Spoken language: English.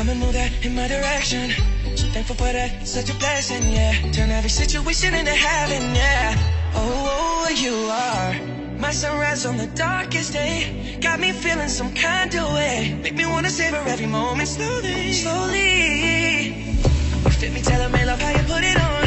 come and move that in my direction. So thankful for that, such a blessing, yeah. Turn every situation into heaven, yeah. Oh, you are my sunrise on the darkest day. Got me feeling some kind of way. Make me wanna savor every moment slowly, slowly. You fit me, tailor-made, love how you put it on.